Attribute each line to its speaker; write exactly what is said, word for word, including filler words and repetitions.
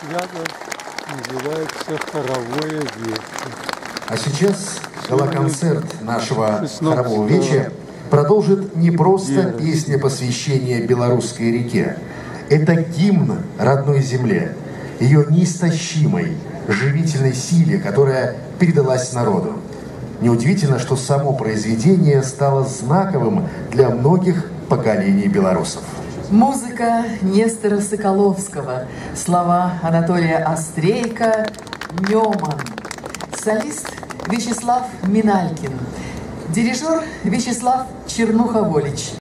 Speaker 1: свято называется «Хоровое вече».
Speaker 2: А сейчас гала-концерт нашего хорового вечера продолжит не просто песня посвящения белорусской реке. Это гимн родной земле, ее неистощимой, живительной силе, которая передалась народу. Неудивительно, что само произведение стало знаковым для многих поколений белорусов.
Speaker 3: Музыка Нестора Соколовского, слова Анатолия Острейко, Неман. Солист Вячеслав Миналькин, дирижер Вячеслав Чернуха-Волич.